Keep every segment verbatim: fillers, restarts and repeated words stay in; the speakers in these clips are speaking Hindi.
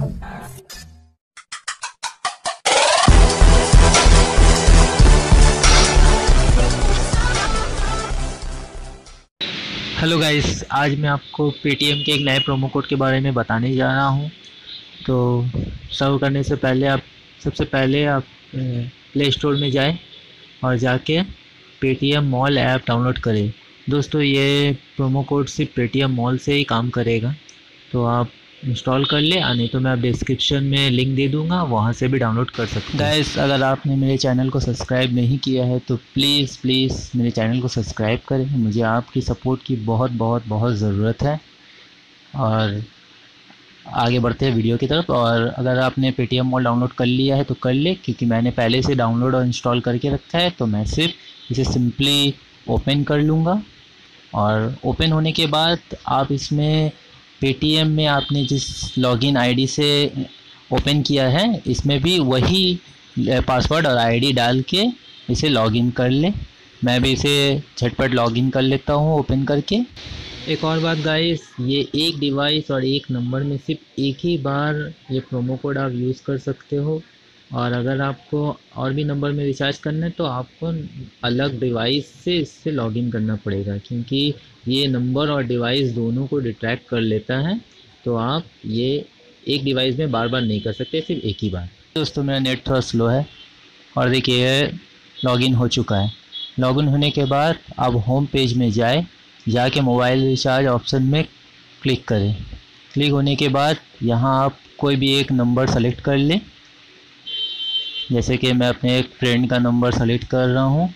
हेलो गाइस, आज मैं आपको पेटीएम के एक नए प्रोमो कोड के बारे में बताने जा रहा हूं। तो सर्व करने से पहले आप सबसे पहले आप प्ले स्टोर में जाएं और जाके पेटीएम मॉल ऐप डाउनलोड करें। दोस्तों, ये प्रोमो कोड सिर्फ पेटीएम मॉल से ही काम करेगा, तो आप इंस्टॉल कर ले, नहीं तो मैं आप डिस्क्रिप्शन में लिंक दे दूंगा, वहाँ से भी डाउनलोड कर सकते हैं। गाइस, अगर आपने मेरे चैनल को सब्सक्राइब नहीं किया है तो प्लीज़ प्लीज़ मेरे चैनल को सब्सक्राइब करें। मुझे आपकी सपोर्ट की बहुत बहुत बहुत ज़रूरत है। और आगे बढ़ते हैं वीडियो की तरफ। और अगर आपने पेटीएम मॉल डाउनलोड कर लिया है तो कर ले, क्योंकि मैंने पहले से डाउनलोड और इंस्टॉल करके रखा है। तो मैं सिर्फ इसे सिंपली ओपन कर लूँगा, और ओपन होने के बाद आप इसमें पेटीएम में आपने जिस लॉगिन आईडी से ओपन किया है, इसमें भी वही पासवर्ड और आईडी डाल के इसे लॉगिन कर ले। मैं भी इसे झटपट लॉगिन कर लेता हूँ ओपन करके। एक और बात गाइस, ये एक डिवाइस और एक नंबर में सिर्फ एक ही बार ये प्रोमो कोड आप यूज़ कर सकते हो। और अगर आपको और भी नंबर में रिचार्ज करना है तो आपको अलग डिवाइस से इससे लॉगिन करना पड़ेगा, क्योंकि ये नंबर और डिवाइस दोनों को डिट्रैक्ट कर लेता है। तो आप ये एक डिवाइस में बार बार नहीं कर सकते, सिर्फ एक ही बार। दोस्तों, मेरा नेट थोड़ा स्लो है और देखिए लॉगिन हो चुका है। लॉगिन होने के बाद अब होम पेज में जाए, जाके मोबाइल रिचार्ज ऑप्शन में क्लिक करें। क्लिक होने के बाद यहाँ आप कोई भी एक नंबर सेलेक्ट कर लें। जैसे कि मैं अपने एक फ्रेंड का नंबर सेलेक्ट कर रहा हूँ।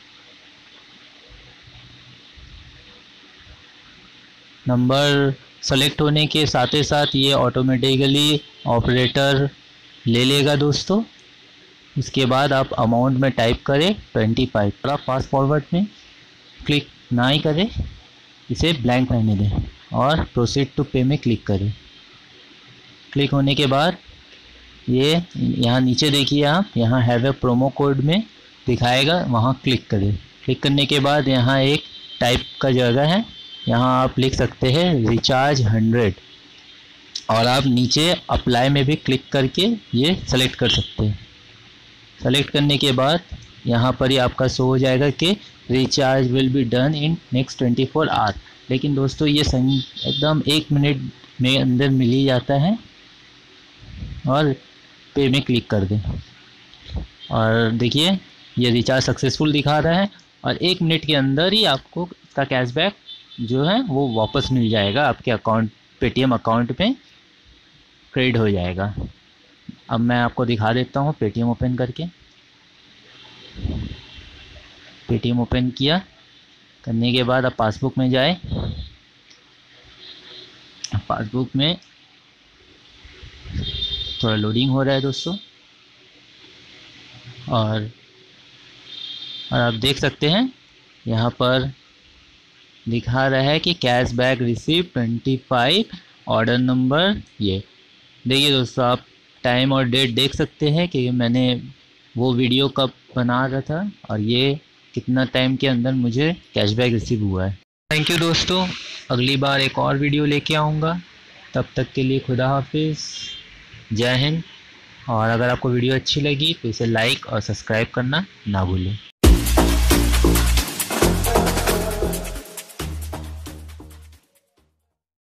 नंबर सेलेक्ट होने के साथ ही साथ ये ऑटोमेटिकली ऑपरेटर ले लेगा दोस्तों। इसके बाद आप अमाउंट में टाइप करें ट्वेंटी फाइव। आप फास्ट फॉरवर्ड में क्लिक ना ही करें, इसे ब्लैंक रहने दें और प्रोसीड टू पे में क्लिक करें। क्लिक होने के बाद ये यहाँ नीचे देखिए, आप यहाँ हैव ए प्रोमो कोड में दिखाएगा, वहाँ क्लिक करें। क्लिक करने के बाद यहाँ एक टाइप का जगह है, यहाँ आप लिख सकते हैं रिचार्ज हंड्रेड, और आप नीचे अप्लाई में भी क्लिक करके ये सेलेक्ट कर सकते हैं। सेलेक्ट करने के बाद यहाँ पर ही आपका शो हो जाएगा कि recharge will be done in next twenty four hour. लेकिन दोस्तों, ये सही एकदम एक मिनट में अंदर मिल ही जाता है। और पे में क्लिक कर दें और देखिए ये रिचार्ज सक्सेसफुल दिखा रहा है, और एक मिनट के अंदर ही आपको इसका कैशबैक जो है वो वापस मिल जाएगा, आपके अकाउंट पेटीएम अकाउंट में क्रेडिट हो जाएगा। अब मैं आपको दिखा देता हूँ पेटीएम ओपन करके। पेटीएम ओपन किया, करने के बाद आप पासबुक में जाए। पासबुक में थोड़ा लोडिंग हो रहा है दोस्तों, और और आप देख सकते हैं यहाँ पर दिखा रहा है कि cashback receive twenty five, order number. ये देखिए दोस्तों, आप टाइम और डेट देख सकते हैं कि मैंने वो वीडियो कब बना रहा था और ये कितना टाइम के अंदर मुझे कैशबैक रिसीव हुआ है। थैंक यू दोस्तों, अगली बार एक और वीडियो लेके आऊँगा। तब तक के लिए खुदा हाफिज़, जय हिंद। और अगर आपको वीडियो अच्छी लगी तो इसे लाइक और सब्सक्राइब करना ना भूलें।